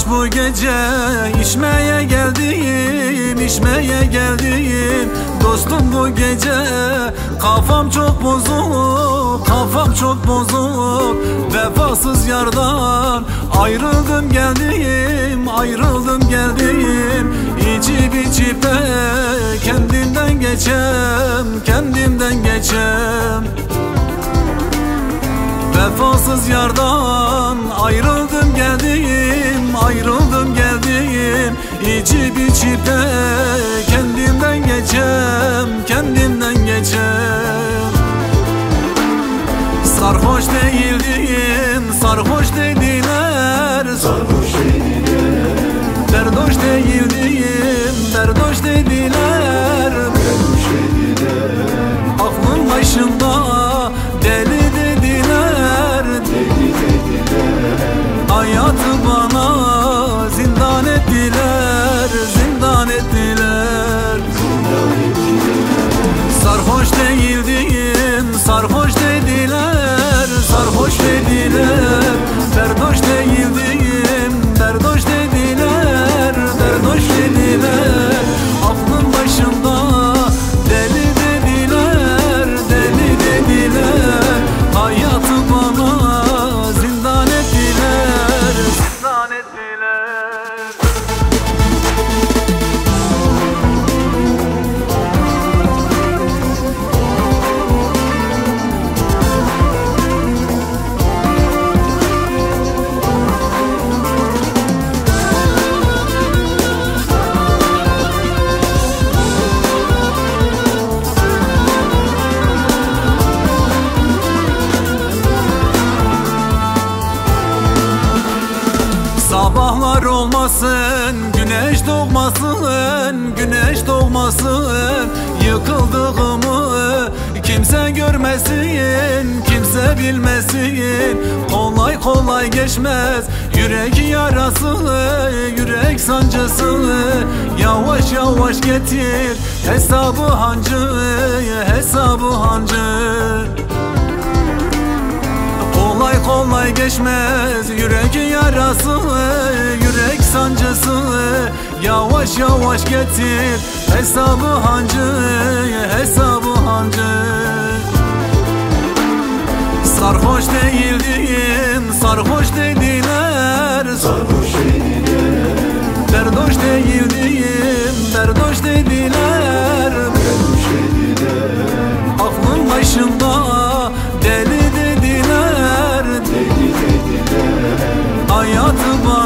bu gece, içmeye geldim, içmeye geldim. Dostum bu gece kafam çok bozuk, kafam çok bozuk. Vefasız yardan ayrıldım geldim, ayrıldım geldim. İçip içip de kendimden geçem, kendimden geçem. Vefasız yardan ayrıldım geldim, ayrıldım geldim. İçip içip de kendimden geçem, kendimden geçem. Sarhoş değildim, sarhoş dediler, sarhoş dediler. Berdoş değildim, berdoş dediler, berdoş dediler. Aklım başımda deli dediler, deli dediler. Hayatı bana zindan ettiler, zindan ettiler, zindan ettiler. Sarhoş değildim, sarhoş dediler, sarhoş dediler. Berdoş değildim, berdoş dediler, berdoş dediler. Aklım başımda deli dediler, deli dediler. Hayatı bana zindan ettiler, zindan ettiler. Sabahlar olmasın, güneş doğmasın, güneş doğmasın. Yıkıldığımı kimse görmesin, kimse bilmesin. Kolay kolay geçmez yürek yarası, yürek sancısı. Yavaş yavaş getir hesabı hancı, hesabı hancı. Kolay kolay geçmez yürek yarası, yürek sancısı. Yavaş yavaş getir hesabı hancı, hesabı hancı. Sarhoş değildim, sarhoş dediler, sarhoş dediler. Berdoş değildim, berdoş dediler, berdoş dediler. Aklım başımda deli dediler, deli dediler. Hayatı